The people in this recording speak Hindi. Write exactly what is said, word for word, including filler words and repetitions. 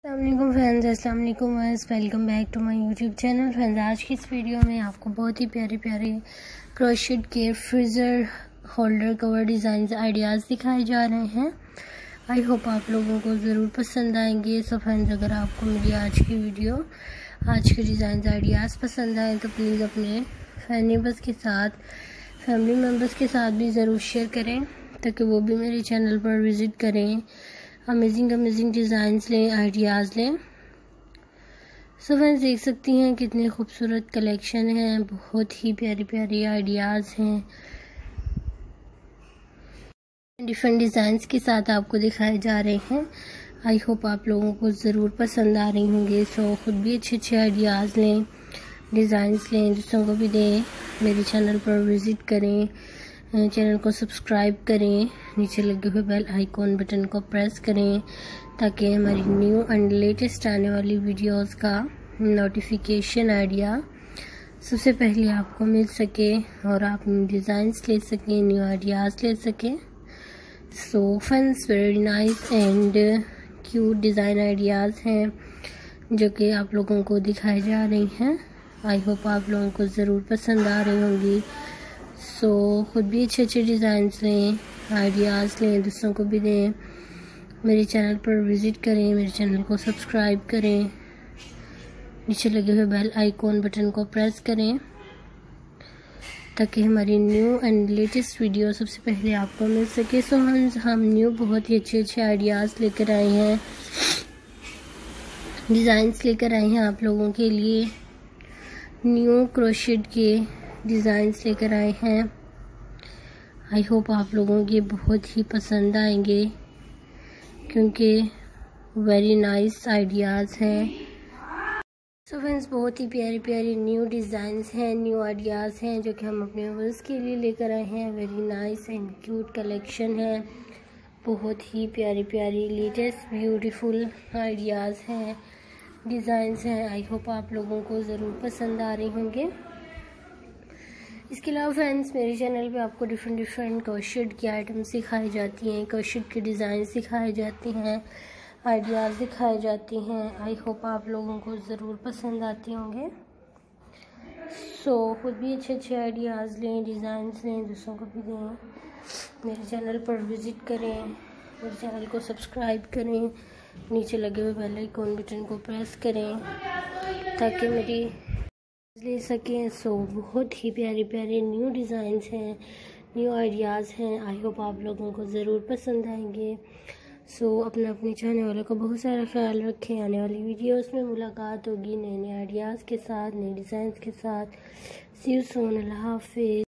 अस्सलाम फ्रेंड्स, अस्सलाम वालेकुम viewers, welcome back to my YouTube channel. Friends, आज की इस वीडियो में आपको बहुत ही प्यारे प्यारे क्रोशेट के freezer holder cover design ideas दिखाए जा रहे हैं। आई होप आप लोगों को ज़रूर पसंद आएंगे। सो फ्रेंड्स, अगर आपको मेरी आज की वीडियो, आज के डिज़ाइन आइडियाज़ पसंद आए तो प्लीज़ अपने फैमिली मेम्बर्स के साथ फैमिली मेम्बर्स के साथ भी ज़रूर शेयर करें ताकि वो भी मेरे चैनल पर विज़िट करें, अमेजिंग अमेजिंग डिज़ाइंस लें, आइडियाज़ लें। सो फ्रेंड्स, देख सकती हैं कितने खूबसूरत कलेक्शन हैं, बहुत ही प्यारी प्यारी आइडियाज़ हैं, डिफरेंट डिज़ाइंस के साथ आपको दिखाए जा रहे हैं। आई होप आप लोगों को ज़रूर पसंद आ रही होंगे। सो ख़ुद भी अच्छे अच्छे आइडियाज़ लें, डिज़ाइंस लें, दूसरों को भी दें। मेरे चैनल पर विज़िट करें, चैनल को सब्सक्राइब करें, नीचे लगे हुए बेल आइकॉन बटन को प्रेस करें ताकि हमारी न्यू एंड लेटेस्ट आने वाली वीडियोस का नोटिफिकेशन आइडिया सबसे पहले आपको मिल सके और आप डिज़ाइंस ले सकें, न्यू आइडियाज़ ले सकें। So friends, very nice and cute design ideas हैं जो कि आप लोगों को दिखाई जा रही हैं। आई होप आप लोगों को ज़रूर पसंद आ रही होंगी। सो so, ख़ुद भी अच्छे अच्छे डिज़ाइंस लें, आइडियाज़ लें, दूसरों को भी दें। मेरे चैनल पर विज़िट करें, मेरे चैनल को सब्सक्राइब करें, नीचे लगे हुए बेल आइकॉन बटन को प्रेस करें ताकि हमारी न्यू एंड लेटेस्ट वीडियो सबसे पहले आपको मिल सके। सो हम हम न्यू बहुत ही अच्छे अच्छे आइडियाज़ लेकर आए हैं, डिज़ाइंस लेकर आए हैं आप लोगों के लिए। न्यू क्रोशेट के डिज़ाइंस लेकर आए हैं। आई होप आप लोगों के बहुत ही पसंद आएंगे क्योंकि वेरी नाइस आइडियाज़ हैं। सो फ्रेंड्स, बहुत ही प्यारी प्यारी न्यू डिज़ाइंस हैं, न्यू आइडियाज़ हैं जो कि हम अपने व्यूअर्स के लिए लेकर आए हैं। Very nice and cute collection है, बहुत ही प्यारी प्यारी लेटेस्ट ब्यूटीफुल आइडियाज़ हैं, डिज़ाइंस हैं। आई होप आप लोगों को ज़रूर पसंद आ रहे होंगे। इसके अलावा फ्रेंड्स, मेरे चैनल पे आपको डिफरेंट डिफरेंट क्रोशेट की आइटम्स सिखाई जाती हैं, क्रोशेट के डिज़ाइन सिखाए जाते हैं, आइडियाज़ दिखाए जाती हैं। आई होप आप लोगों को ज़रूर पसंद आते होंगे। सो so, खुद भी अच्छे अच्छे आइडियाज़ लें, डिज़ाइंस लें, दूसरों को भी दें। मेरे चैनल पर विज़िट करें, मेरे चैनल को सब्सक्राइब करें, नीचे लगे हुए बेल आइकॉन बटन को प्रेस करें ताकि मेरी ले सकें। सो so, बहुत ही प्यारे प्यारे न्यू डिज़ाइंस हैं, न्यू आइडियाज़ हैं। आई होप आप लोगों को ज़रूर पसंद आएंगे। सो so, अपना अपने चाहने वालों का बहुत सारा ख्याल रखें। आने वाली वीडियोस में मुलाकात होगी नए नए आइडियाज़ के साथ, नए डिज़ाइंस के साथ। सी यू सून, अल्लाह हाफिज़।